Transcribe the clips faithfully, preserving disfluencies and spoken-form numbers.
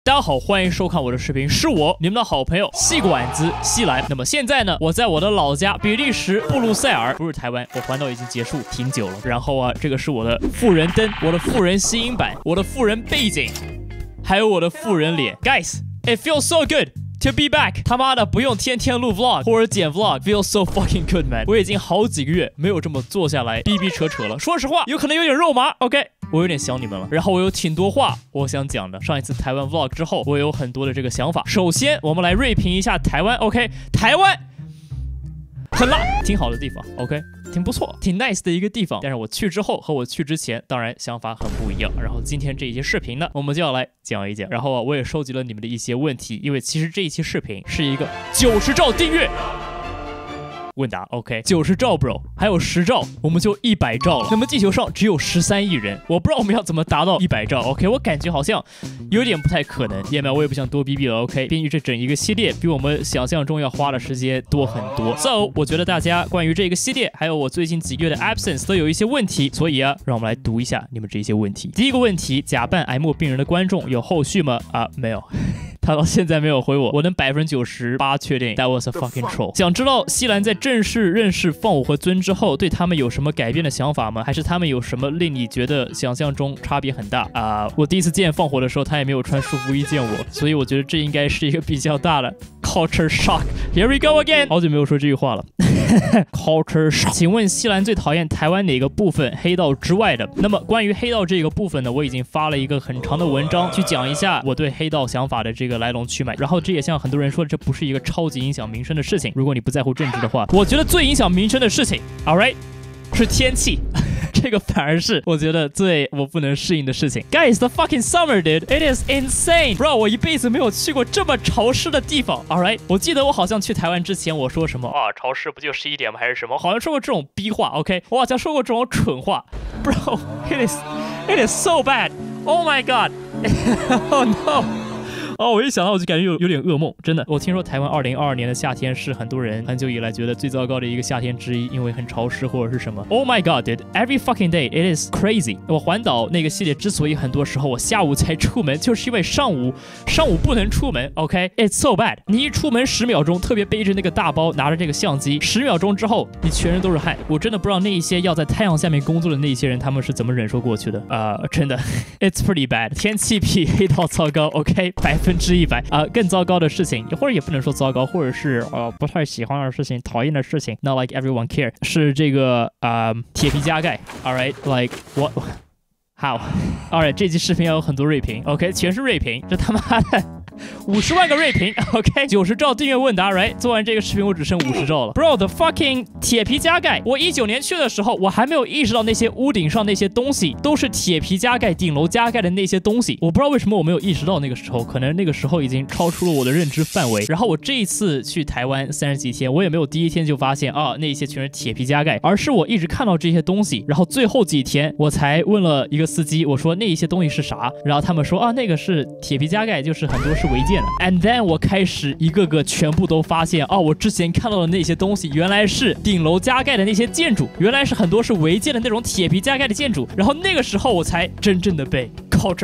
大家好，欢迎收看我的视频，是我你们的好朋友细管子西兰。那么现在呢，我在我的老家比利时布鲁塞尔，不是台湾，我环岛已经结束挺久了。然后啊，这个是我的富人灯，我的富人吸音板，我的富人背景，还有我的富人脸。Guys, it feels so good to be back。他妈的，不用天天录 vlog 或者剪 vlog，feels so fucking good man。我已经好几个月没有这么坐下来逼逼扯扯了。说实话，有可能有点肉麻。OK。我有点想你们了，然后我有挺多话我想讲的。上一次台湾 vlog 之后，我有很多的这个想法。首先，我们来锐评一下台湾。OK， 台湾很辣，挺好的地方。OK， 挺不错，挺 nice 的一个地方。但是我去之后和我去之前，当然想法很不一样。然后今天这一期视频呢，我们就要来讲一讲。然后啊，我也收集了你们的一些问题，因为其实这一期视频是一个九十兆订阅问答。 OK， 九十兆 bro， 还有十兆我们就一百兆了。那么地球上只有十三亿人，我不知道我们要怎么达到一百兆。 OK， 我感觉好像有点不太可能。也没有，我也不想多逼逼了。 OK， 编辑这整一个系列比我们想象中要花的时间多很多。 So 我觉得大家关于这个系列还有我最近几个月的 absence 都有一些问题，所以啊，让我们来读一下你们这些问题。第一个问题，假扮癌末病人的观众有后续吗？啊，没有。他到现在没有回我，我能百分之九十八确定 that was a fucking troll。想知道西兰在正式认识放我和尊之后，对他们有什么改变的想法吗？还是他们有什么令你觉得想象中差别很大啊、uh, 我第一次见放火的时候，他也没有穿束缚衣见我，所以我觉得这应该是一个比较大的 culture shock。 Here we go again， 好久没有说这句话了。culture shock。 请问西兰最讨厌台湾哪个部分黑道之外的？那么关于黑道这个部分呢，我已经发了一个很长的文章去讲一下我对黑道想法的这个来龙去脉。然后这也像很多人说的，这不是一个超级影响民生的事情。如果你不在乎政治的话，我觉得最影响民生的事情 all right 是天气。这个反而是我觉得最我不能适应的事情。 Guys, the fucking summer dude, it is insane bro。 我一辈子没有去过这么潮湿的地方。 Alright， 我记得我好像去台湾之前我说什么啊，潮湿不就十一点吗还是什么，好像说过这种逼话。 OK， 我好像说过这种蠢话。 Bro, it is it is so bad. Oh my god. Oh no。哦，我一想到我就感觉有有点噩梦，真的。我听说台湾二零二二年的夏天是很多人很久以来觉得最糟糕的一个夏天之一，因为很潮湿或者是什么。Oh my god, dude, every fucking day it is crazy。我环岛那个系列之所以很多时候我下午才出门，就是因为上午上午不能出门。OK， it's so bad。你一出门十秒钟，特别背着那个大包，拿着这个相机，十秒钟之后你全身都是汗。我真的不知道那一些要在太阳下面工作的那一些人，他们是怎么忍受过去的啊、呃！真的 ，it's pretty bad。天气比黑道糟糕。OK， 百分。百分之一百啊！更糟糕的事情，或者也不能说糟糕，或者是呃不太喜欢的事情、讨厌的事情 ，not like everyone care， 是这个啊、呃、铁皮加盖 ，all right， like what how， all right， 这期视频要有很多锐评 ，OK， 全是锐评，这他妈的五十万个锐评 ，OK， 九十兆订阅问答 ，right， 做完这个视频我只剩五十兆了 ，bro，the fucking 铁皮加盖，我一九年去的时候，我还没有意识到那些屋顶上那些东西都是铁皮加盖、顶楼加盖的那些东西，我不知道为什么我没有意识到那个时候，可能那个时候已经超出了我的认知范围。然后我这一次去台湾三十几天，我也没有第一天就发现啊那些全是铁皮加盖，而是我一直看到这些东西，然后最后几天我才问了一个司机，我说那一些东西是啥？然后他们说啊那个是铁皮加盖，就是很多是违建的。And then 我开始一个个全部都发现，哦，我之前看到的那些东西原来是顶楼加盖的那些建筑，原来是很多是违建的那种铁皮加盖的建筑。然后那个时候我才真正的被 culture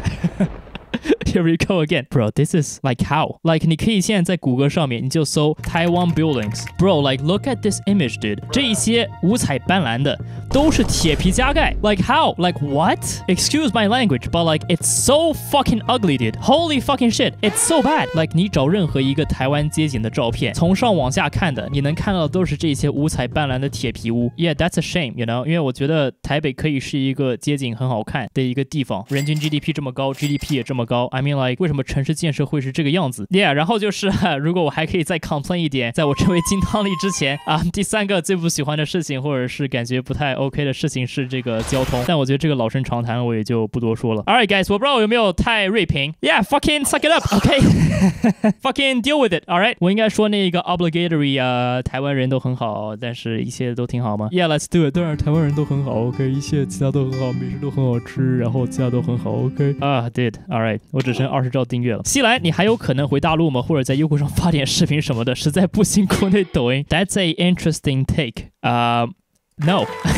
shock。Here we go again, bro. This is like how? Like 你可以现在在谷歌上面你就搜 Taiwan buildings, bro. Like look at this image, dude. 这一些五彩斑斓的都是铁皮加盖。Like how? Like what? Excuse my language, but like it's so fucking ugly, dude. Holy fucking shit! It's so bad. Like 你找任何一个台湾街景的照片，从上往下看的，你能看到的都是这些五彩斑斓的铁皮屋。Yeah, that's a shame, you know. 因为我觉得台北可以是一个街景很好看的一个地方，人均 G D P 这么高 ，G D P 也这么高。I mean like 为什么城市建设会是这个样子 ？Yeah， 然后就是如果我还可以再 complain 一点，在我成为金汤力之前啊，第三个最不喜欢的事情，或者是感觉不太 OK 的事情是这个交通。但我觉得这个老生常谈，我也就不多说了。Alright guys， 我不知道我有没有太锐评 ？Yeah，fucking suck it up，OK？Fucking deal with it，alright？ 我应该说那个 obligatory 啊，台湾人都很好，但是一切都挺好吗 ？Yeah，let's do it。当然台湾人都很好 ，OK？ 一切其他都很好，美食都很好吃，然后其他都很好 ，OK？ 啊 ，did，alright， 我只剩二十兆订阅了。西兰，你还有可能回大陆吗？或者在优酷上发点视频什么的？实在不行，国内抖音。That's a interesting take. Uh, no.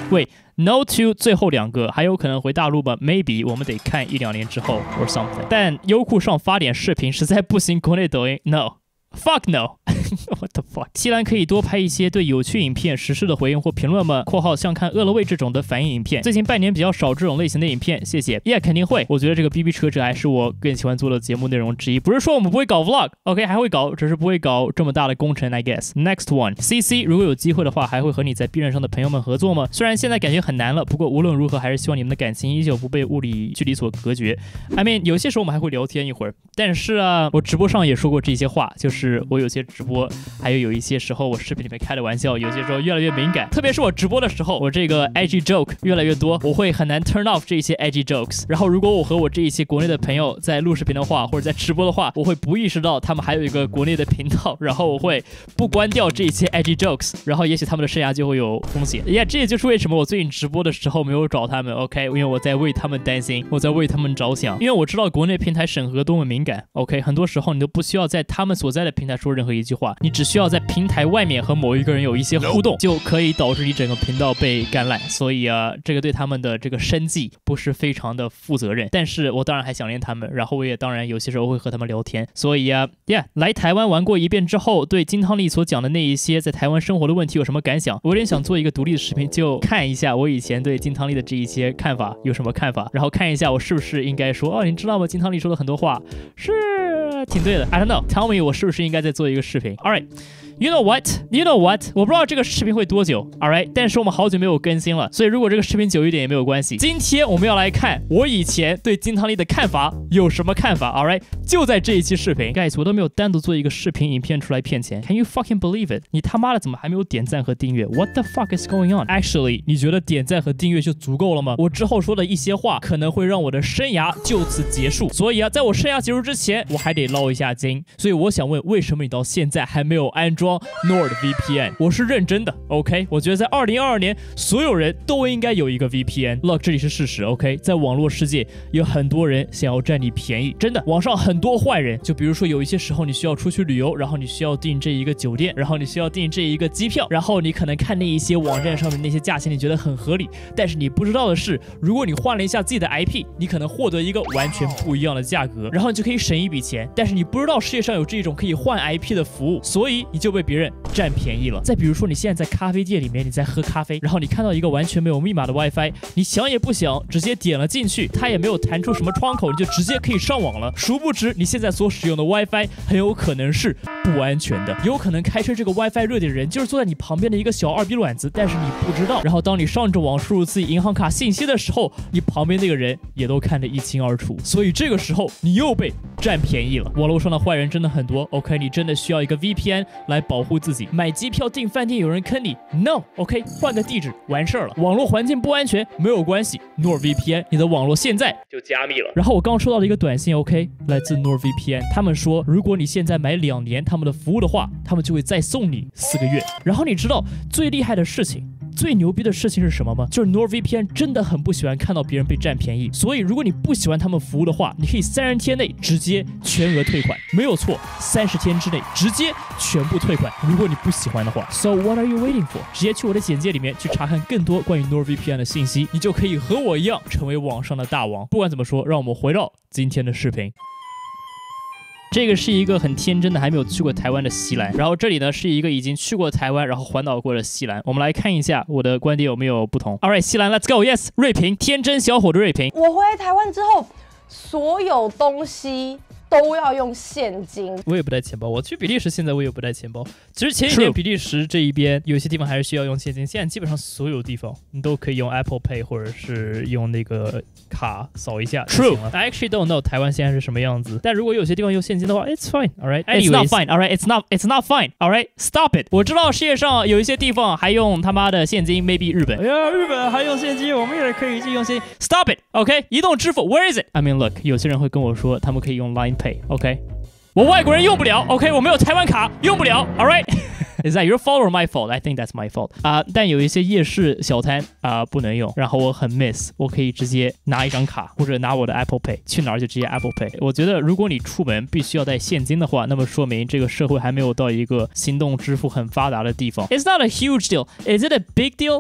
喂 ，No to 最后两个还有可能回大陆吧 ？Maybe 我们得看一两年之后 or something。但优酷上发点视频实在不行，国内抖音 No。Fuck no ！What the fuck？ 西兰可以多拍一些对有趣影片、时事的回应或评论吗？（括号像看饿了喂这种的反应影片，最近半年比较少这种类型的影片，谢谢。）也、yeah, 肯定会，我觉得这个 B B 扯扯还是我更喜欢做的节目内容之一。不是说我们不会搞 vlog，OK，、okay, 还会搞，只是不会搞这么大的工程 ，I guess。Next one，C C， 如果有机会的话，还会和你在 B 站上的朋友们合作吗？虽然现在感觉很难了，不过无论如何，还是希望你们的感情依旧不被物理距离所隔绝。I mean， 有些时候我们还会聊天一会儿，但是啊，我直播上也说过这些话，就是我有些直播。还有有一些时候我视频里面开的玩笑，有些时候越来越敏感，特别是我直播的时候，我这个 edgy joke 越来越多，我会很难 turn off 这些 edgy jokes。然后如果我和我这一些国内的朋友在录视频的话，或者在直播的话，我会不意识到他们还有一个国内的频道，然后我会不关掉这些 edgy jokes， 然后也许他们的生涯就会有风险。呀、yeah, 这也就是为什么我最近直播的时候没有找他们 ，OK， 因为我在为他们担心，我在为他们着想，因为我知道国内平台审核多么敏感 ，OK， 很多时候你都不需要在他们所在的平台说任何一句话，你只需要在平台外面和某一个人有一些互动，就可以导致你整个频道被干烂。所以啊，这个对他们的这个生计不是非常的负责任。但是我当然还想念他们，然后我也当然有些时候会和他们聊天。所以啊 ，Yeah， 来台湾玩过一遍之后，对金汤力所讲的那一些在台湾生活的问题有什么感想？我有点想做一个独立的视频，就看一下我以前对金汤力的这一些看法有什么看法，然后看一下我是不是应该说，哦，你知道吗？金汤力说的很多话是挺对的。I don't know，tell me 我是不是应该再做一个视频 ？All right。You know what? You know what? 我不知道这个视频会多久 ，Alright？ 但是我们好久没有更新了，所以如果这个视频久一点也没有关系。今天我们要来看我以前对金汤力的看法有什么看法 ，Alright？ 就在这一期视频 ，Guys， 我都没有单独做一个视频影片出来骗钱 ，Can you fucking believe it？ 你他妈的怎么还没有点赞和订阅 ？What the fuck is going on? Actually， 你觉得点赞和订阅就足够了吗？我之后说的一些话可能会让我的生涯就此结束，所以啊，在我生涯结束之前，我还得捞一下金。所以我想问，为什么你到现在还没有安装NordVPN？ 我是认真的 ，OK？ 我觉得在二零二二年，所有人都应该有一个 V P N。Look， 这里是事实 ，OK？ 在网络世界，有很多人想要占你便宜，真的，网上很多坏人。就比如说，有一些时候你需要出去旅游，然后你需要订这一个酒店，然后你需要订这一个机票，然后你可能看那一些网站上面那些价钱，你觉得很合理，但是你不知道的是，如果你换了一下自己的 I P， 你可能获得一个完全不一样的价格，然后你就可以省一笔钱。但是你不知道世界上有这种可以换 I P 的服务，所以你就被别人占便宜了。再比如说，你现在在咖啡店里面，你在喝咖啡，然后你看到一个完全没有密码的 WiFi， 你想也不想，直接点了进去，它也没有弹出什么窗口，你就直接可以上网了。殊不知，你现在所使用的 WiFi 很有可能是不安全的，有可能开设这个 WiFi 热点人就是坐在你旁边的一个小二逼卵子，但是你不知道。然后当你上着网输入自己银行卡信息的时候，你旁边那个人也都看得一清二楚。所以这个时候你又被占便宜了。网络上的坏人真的很多 ，OK？ 你真的需要一个 V P N 来保护自己。买机票订饭店有人坑你 ，No，OK？ 换个地址完事儿了。网络环境不安全没有关系 ，NordVPN 你的网络现在就加密了。然后我刚刚收到了一个短信 ，OK？ 来自 NordVPN， 他们说如果你现在买两年他们的服务的话，他们就会再送你四个月。然后你知道最厉害的事情？最牛逼的事情是什么吗？就是 NordVPN 真的很不喜欢看到别人被占便宜，所以如果你不喜欢他们服务的话，你可以三十天内直接全额退款，没有错，三十天之内直接全部退款。如果你不喜欢的话 ，So what are you waiting for？ 直接去我的简介里面去查看更多关于 NordVPN 的信息，你就可以和我一样成为网上的大王。不管怎么说，让我们回到今天的视频。这个是一个很天真的还没有去过台湾的西兰，然后这里呢是一个已经去过台湾然后环岛过的西兰。我们来看一下我的观点有没有不同。Alright， 西兰 ，Let's go，Yes， 瑞平，天真小伙的瑞平。 我回来台湾之后，所有东西都要用现金。 我也不带钱包，我去比利时现在我也不带钱包。其实前几年比利时这一边有些地方还是需要用现金，现在基本上所有地方你都可以用 Apple Pay 或者是用那个卡扫一下就行了。I actually don't know 台湾现在是什么样子，但如果有些地方用现金的话 ，It's fine, alright. It's not fine, alright. It's not, it's not fine, alright. Stop it. 我知道世界上有一些地方还用他妈的现金 ，maybe 日本。哎呀，日本还用现金，我们也可以用现金。Stop it, OK? 移动支付 ，Where is it? I mean, look， 有些人会跟我说他们可以用 Line Pay，OK？、Okay? 我外国人用不了 ，OK， 我没有台湾卡，用不了 ，All right？Is that your fault or my fault? I think that's my fault. 啊、uh, ，但有一些夜市小摊啊、uh, 不能用，然后我很 miss， 我可以直接拿一张卡或者拿我的 Apple Pay， 去哪儿就直接 Apple Pay。我觉得如果你出门必须要带现金的话，那么说明这个社会还没有到一个行动支付很发达的地方。It's not a huge deal. Is it a big deal?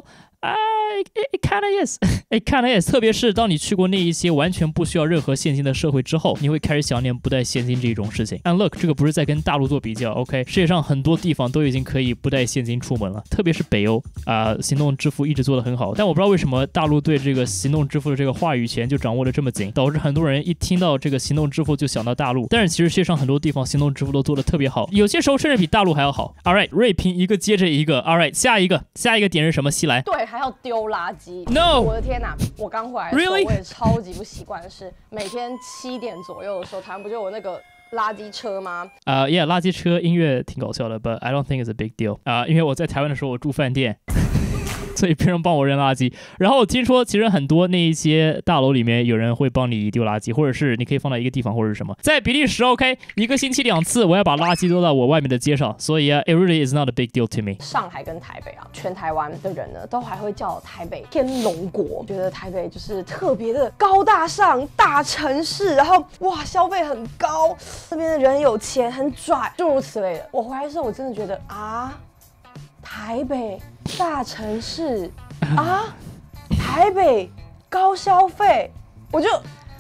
，I it kind of is, it kind of is。特别是当你去过那一些完全不需要任何现金的社会之后，你会开始想念不带现金这种事情。And look， 这个不是在跟大陆做比较 ，OK？ 世界上很多地方都已经可以不带现金出门了，特别是北欧啊、呃，行动支付一直做得很好。但我不知道为什么大陆对这个行动支付的这个话语权就掌握得这么紧，导致很多人一听到这个行动支付就想到大陆。但是其实世界上很多地方行动支付都做得特别好，有些时候甚至比大陆还要好。All right， 锐评一个接着一个。All right， 下一个，下一个点是什么？西来。 对，还要丢垃圾。 No， 我的天哪！我刚回来的时候 Really？ 我也超级不习惯的是，每天七点左右的时候，台湾不就有那个垃圾车吗？ 啊、uh, ，Yeah， 垃圾车音乐挺搞笑的 ，But I don't think it's a big deal。啊、uh, ，因为我在台湾的时候我住饭店。所以别人帮我扔垃圾，然后我听说其实很多那一些大楼里面有人会帮你丢垃圾，或者是你可以放在一个地方或者是什么。在比利时 OK， 一个星期两次我要把垃圾丢到我外面的街上，所以啊 ，it really is not a big deal to me。 上海跟台北啊，全台湾的人呢都还会叫台北天龙国，觉得台北就是特别的高大上大城市，然后哇消费很高，那边的人有钱很拽，诸如此类的。我回来的时候我真的觉得啊。台北大城市啊，台北高消费，我就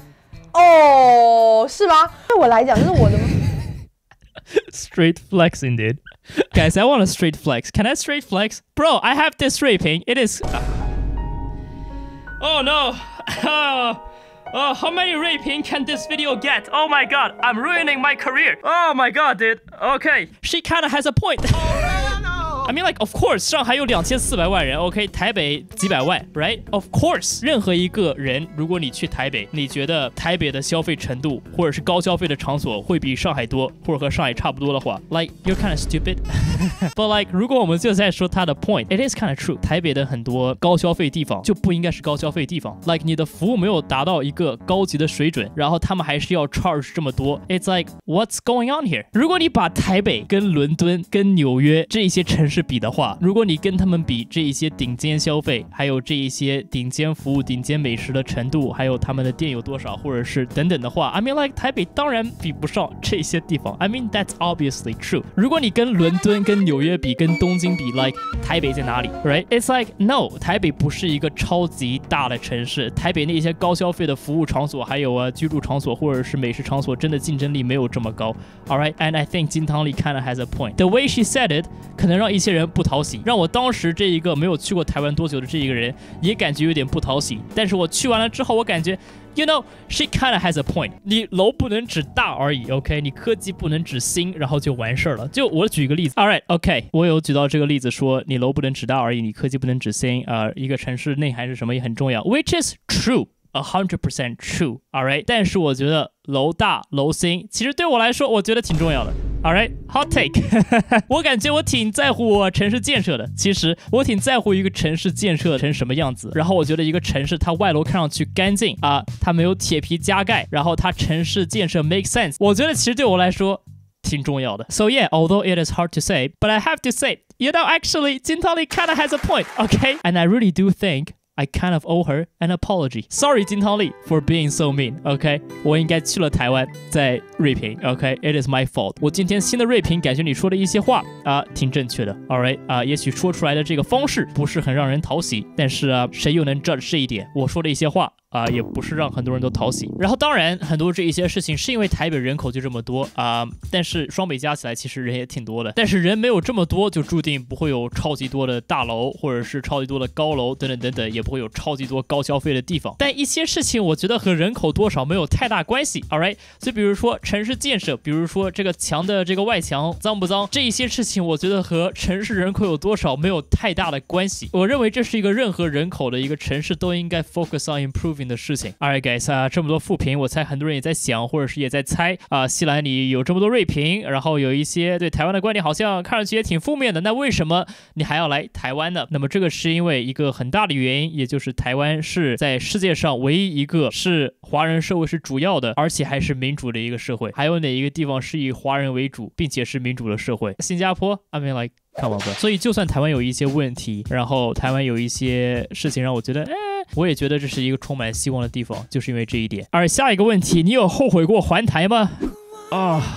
哦，是吗？对我来讲，就是我的 straight flexing, dude. Guys, I want a straight flex. Can I straight flex? Bro, I have this raping. It is. Oh no. Oh, how many raping can this video get? Oh my god, I'm ruining my career. Oh my god, dude. Okay, she kind of has a point. I mean, like, of course， 上海有两千四百万人 ，OK， 台北几百万 ，right？ Of course， 任何一个人，如果你去台北，你觉得台北的消费程度或者是高消费的场所会比上海多，或者和上海差不多的话 ，like you're kind of stupid 。But like， 如果我们就在说他的 point，it is kind of true。台北的很多高消费地方就不应该是高消费地方 ，like 你的服务没有达到一个高级的水准，然后他们还是要 charge 这么多 ，it's like what's going on here？ 如果你把台北跟伦敦、跟纽约这一些城市比的话，如果你跟他们比这一些顶尖消费，还有这一些顶尖服务、顶尖美食的程度，还有他们的店有多少，或者是等等的话 ，I mean like 台北当然比不上这些地方 ，I mean that's obviously true。如果你跟伦敦、跟纽约比，跟东京比 ，like 台北在哪里 ？Right? It's like no， 台北不是一个超级大的城市，台北那些高消费的服务场所，还有啊居住场所或者是美食场所，真的竞争力没有这么高。All right, and I think 金汤力 kind of has a point. The way she said it， 可能让一些人不讨喜，让我当时这一个没有去过台湾多久的这一个人也感觉有点不讨喜。但是我去完了之后，我感觉 ，you know, she kind of has a point。你楼不能只大而已 ，OK？ 你科技不能只新，然后就完事儿了。就我举个例子 ，All right, OK， 我有举到这个例子说，你楼不能只大而已，你科技不能只新啊、呃，一个城市内涵是什么也很重要 ，which is true。A hundred percent true, all right。但是我觉得楼大楼新，其实对我来说，我觉得挺重要的。All right, hot take 。我感觉我挺在乎我城市建设的。其实我挺在乎一个城市建设成什么样子。然后我觉得一个城市它外楼看上去干净啊，它没有铁皮加盖，然后它城市建设 make sense。我觉得其实对我来说挺重要的。So yeah, although it is hard to say, but I have to say, you know, actually, 金汤力 kind of has a point, okay? And I really do think.I kind of owe her an apology. Sorry, 金汤力 for being so mean. OK， 我应该去了台湾再锐评。OK，it is my fault. 我今天新的锐评，感觉你说的一些话啊、呃、挺正确的。All right， 啊、呃，也许说出来的这个方式不是很让人讨喜，但是啊，谁又能 judge 这一点？我说的一些话。啊、呃，也不是让很多人都讨喜。然后当然，很多这一些事情是因为台北人口就这么多啊、呃，但是双北加起来其实人也挺多的。但是人没有这么多，就注定不会有超级多的大楼，或者是超级多的高楼等等等等，也不会有超级多高消费的地方。但一些事情我觉得和人口多少没有太大关系 ，all right。所以比如说城市建设，比如说这个墙的这个外墙脏不脏，这一些事情我觉得和城市人口有多少没有太大的关系。我认为这是一个任何人口的一个城市都应该 focus on improving的事情。Alright guys 啊，这么多负评，我猜很多人也在想，或者是也在猜啊。西兰你有这么多锐评，然后有一些对台湾的观点好像看上去也挺负面的，那为什么你还要来台湾呢？那么这个是因为一个很大的原因，也就是台湾是在世界上唯一一个是华人社会是主要的，而且还是民主的一个社会。还有哪一个地方是以华人为主，并且是民主的社会？新加坡 I mean like come on bro。所以就算台湾有一些问题，然后台湾有一些事情让我觉得，哎。我也觉得这是一个充满希望的地方，就是因为这一点。而下一个问题，你有后悔过环台吗？啊、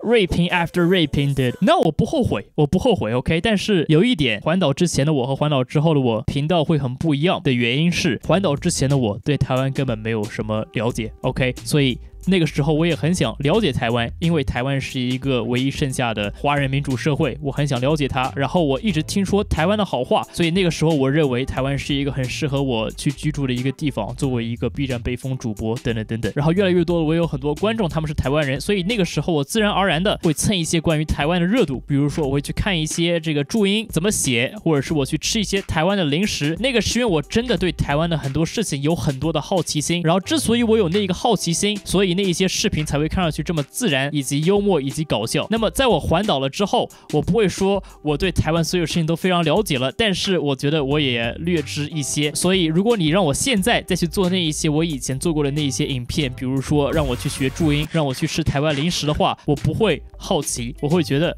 raping after raping dude。那我不后悔，我不后悔 OK。但是有一点，环岛之前的我和环岛之后的我频道会很不一样的原因是，环岛之前的我对台湾根本没有什么了解 OK， 所以那个时候我也很想了解台湾，因为台湾是一个唯一剩下的华人民主社会，我很想了解它。然后我一直听说台湾的好话，所以那个时候我认为台湾是一个很适合我去居住的一个地方，作为一个 B 站被封主播等等等等。然后越来越多的我有很多观众他们是台湾人，所以那个时候我自然而然的会蹭一些关于台湾的热度，比如说我会去看一些这个注音怎么写，或者是我去吃一些台湾的零食。那个是因为我真的对台湾的很多事情有很多的好奇心，然后之所以我有那个好奇心，所以那一些视频才会看上去这么自然以及幽默以及搞笑。那么在我环岛了之后，我不会说我对台湾所有事情都非常了解了，但是我觉得我也略知一些。所以如果你让我现在再去做那一些我以前做过的那一些影片，比如说让我去学注音，让我去吃台湾零食的话，我不会好奇，我会觉得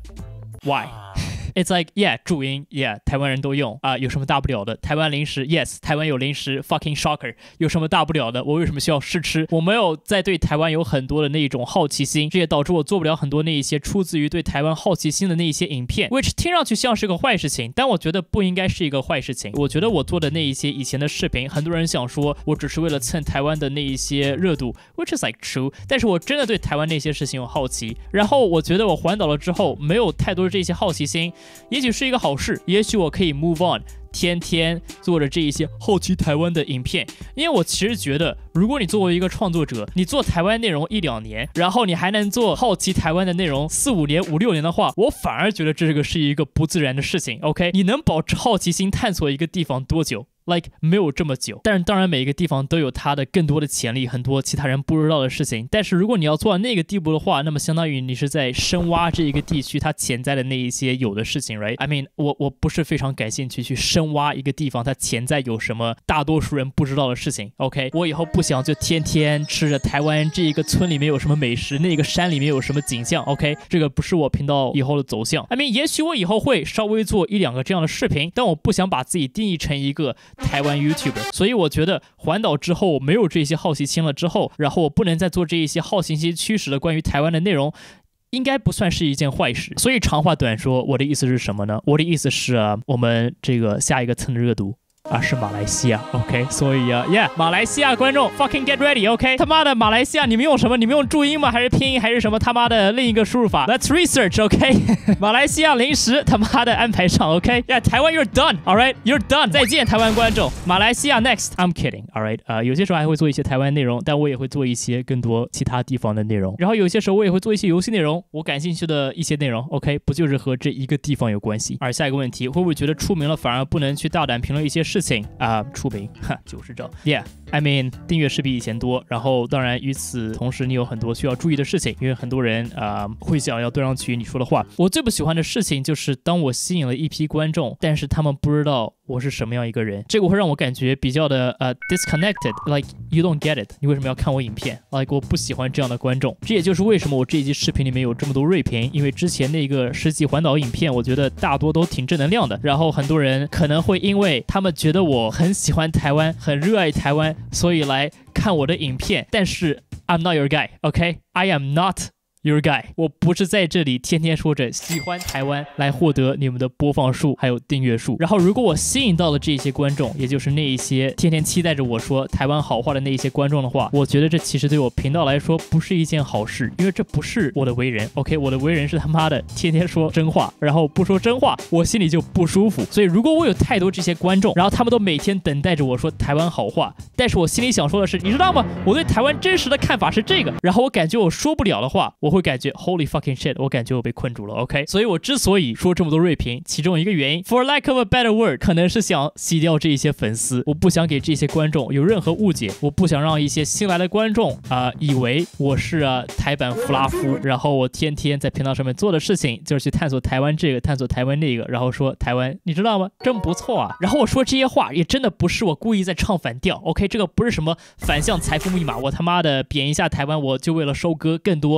why。It's like, yeah, 注音 yeah, 台湾人都用啊、呃，有什么大不了的？台湾零食 yes, 台湾有零食 fucking shocker， 有什么大不了的？我为什么需要试吃？我没有在对台湾有很多的那种好奇心，这也导致我做不了很多那一些出自于对台湾好奇心的那一些影片 ，which 听上去像是个坏事情，但我觉得不应该是一个坏事情。我觉得我做的那一些以前的视频，很多人想说我只是为了蹭台湾的那一些热度 ，which is like true， 但是我真的对台湾那些事情有好奇。然后我觉得我环岛了之后，没有太多这些好奇心。也许是一个好事，也许我可以 move on， 天天做着这一些好奇台湾的影片。因为我其实觉得，如果你作为一个创作者，你做台湾内容一两年，然后你还能做好奇台湾的内容四五年、五六年的话，我反而觉得这个是一个不自然的事情。OK， 你能保持好奇心探索一个地方多久？Like 没有这么久，但是当然每一个地方都有它的更多的潜力，很多其他人不知道的事情。但是如果你要做到那个地步的话，那么相当于你是在深挖这一个地区它潜在的那一些有的事情 ，right？ I mean， 我我不是非常感兴趣去深挖一个地方它潜在有什么大多数人不知道的事情。OK， 我以后不想就天天吃着台湾这一个村里面有什么美食，那个山里面有什么景象。OK， 这个不是我频道以后的走向。I mean， 也许我以后会稍微做一两个这样的视频，但我不想把自己定义成一个台湾 YouTuber， 所以我觉得环岛之后没有这些好奇心了之后，然后我不能再做这一些好奇心驱使的关于台湾的内容，应该不算是一件坏事。所以长话短说，我的意思是什么呢？我的意思是啊，我们这个下一个蹭的热度啊是马来西亚 ，OK， 所以啊 ，Yeah， 马来西亚观众 fucking get ready，OK， 他妈的马来西亚你们用什么？你们用注音吗？还是拼音？还是什么他妈的另一个输入法 ？Let's research，OK， 马来西亚零食他妈的安排上 ，OK，Yeah， 台湾 you're done，all right，you're done， 再见台湾观众，马来西亚 next，I'm kidding，all right， 啊、呃，有些时候还会做一些台湾内容，但我也会做一些更多其他地方的内容，然后有些时候我也会做一些游戏内容，我感兴趣的一些内容 ，OK， 不就是和这一个地方有关系？而下一个问题，会不会觉得出名了反而不能去大胆评论一些事情啊、呃？出名，哈，就是这 ，Yeah，I mean， 订阅是比以前多，然后当然与此同时，你有很多需要注意的事情，因为很多人啊、呃、会想要对上去你说的话。我最不喜欢的事情就是当我吸引了一批观众，但是他们不知道我是什么样一个人，这个会让我感觉比较的呃 disconnected，like you don't get it， 你为什么要看我影片 ？like 我不喜欢这样的观众，这也就是为什么我这一集视频里面有这么多锐评，因为之前那个十集环岛影片，我觉得大多都挺正能量的，然后很多人可能会因为他们觉得我很喜欢台湾，很热爱台湾，所以来看我的影片，但是 I'm not your guy，OK，I am not。Your guy， 我不是在这里天天说着喜欢台湾来获得你们的播放数还有订阅数。然后如果我吸引到了这些观众，也就是那一些天天期待着我说台湾好话的那一些观众的话，我觉得这其实对我频道来说不是一件好事，因为这不是我的为人。OK， 我的为人是他妈的天天说真话，然后不说真话，我心里就不舒服。所以如果我有太多这些观众，然后他们都每天等待着我说台湾好话，但是我心里想说的是，你知道吗？我对台湾真实的看法是这个，然后我感觉我说不了的话，我会感觉 Holy fucking shit， 我感觉我被困住了 OK， 所以我之所以说这么多锐评，其中一个原因 For lack of a better word， 可能是想洗掉这一些粉丝，我不想给这些观众有任何误解，我不想让一些新来的观众啊、呃、以为我是啊台版弗拉夫，然后我天天在频道上面做的事情就是去探索台湾这个探索台湾那个，然后说台湾你知道吗真不错啊，然后我说这些话也真的不是我故意在唱反调 OK， 这个不是什么反向财富密码，我他妈的贬一下台湾我就为了收割更多订阅，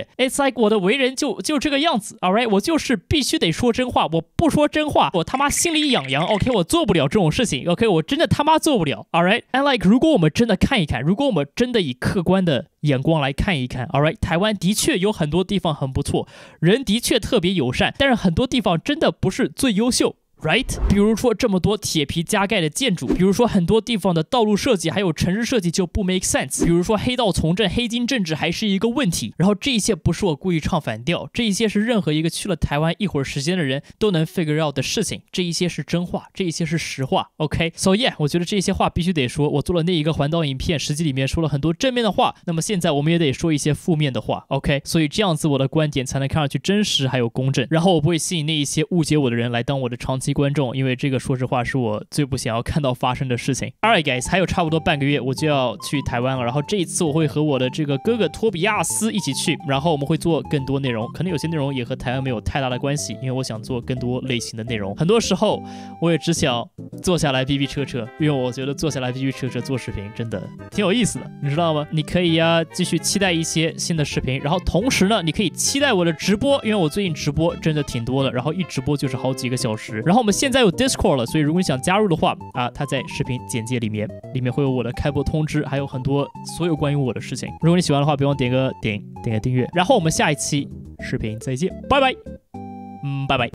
，it's like 我的为人就就这个样子 ，all right， 我就是必须得说真话，我不说真话，我他妈心里痒痒 ，OK， 我做不了这种事情 ，OK， 我真的他妈做不了 ，all right，and like 如果我们真的看一看，如果我们真的以客观的眼光来看一看 ，all right， 台湾的确有很多地方很不错，人的确特别友善，但是很多地方真的不是最优秀。Right， 比如说这么多铁皮加盖的建筑，比如说很多地方的道路设计还有城市设计就不 make sense， 比如说黑道从政、黑金政治还是一个问题。然后这一些不是我故意唱反调，这一些是任何一个去了台湾一会儿时间的人都能 figure out 的事情，这一些是真话，这一些是实话。OK，so yeah， 我觉得这些话必须得说。我做了那一个环岛影片，实际里面说了很多正面的话，那么现在我们也得说一些负面的话。OK， 所以这样子我的观点才能看上去真实还有公正，然后我不会吸引那一些误解我的人来当我的长期观众，因为这个说实话是我最不想要看到发生的事情。Alright guys， 还有差不多半个月我就要去台湾了，然后这一次我会和我的这个哥哥托比亚斯一起去，然后我们会做更多内容，可能有些内容也和台湾没有太大的关系，因为我想做更多类型的内容。很多时候我也只想坐下来逼逼车车，因为我觉得坐下来逼逼车车做视频真的挺有意思的，你知道吗？你可以啊继续期待一些新的视频，然后同时呢你可以期待我的直播，因为我最近直播真的挺多的，然后一直播就是好几个小时，然后我们现在有 Discord 了，所以如果你想加入的话啊，它在视频简介里面，里面会有我的开播通知，还有很多所有关于我的事情。如果你喜欢的话，别忘点个点点个订阅，然后我们下一期视频再见，拜拜，嗯，拜拜。